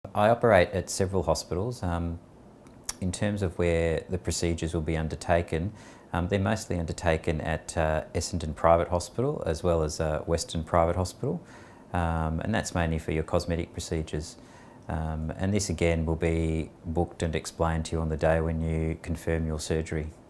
I operate at several hospitals. In terms of where the procedures will be undertaken, they're mostly undertaken at Essendon Private Hospital as well as Western Private Hospital, and that's mainly for your cosmetic procedures. And this again will be booked and explained to you on the day when you confirm your surgery.